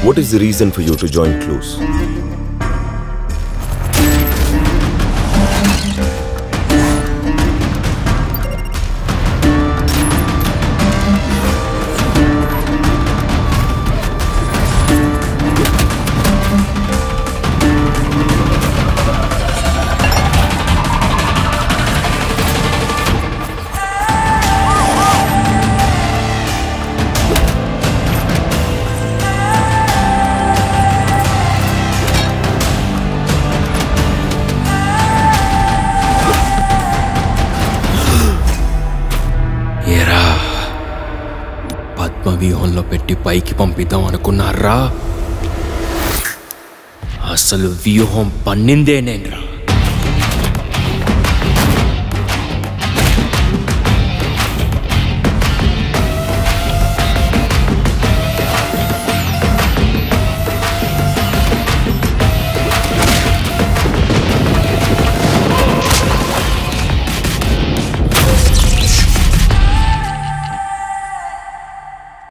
What is the reason for you to join Clues? వ్యూహంలో పెట్టి పైకి పంపిద్దాం అనుకున్నారా? అసలు వ్యూహం పన్నిందే నేనురా.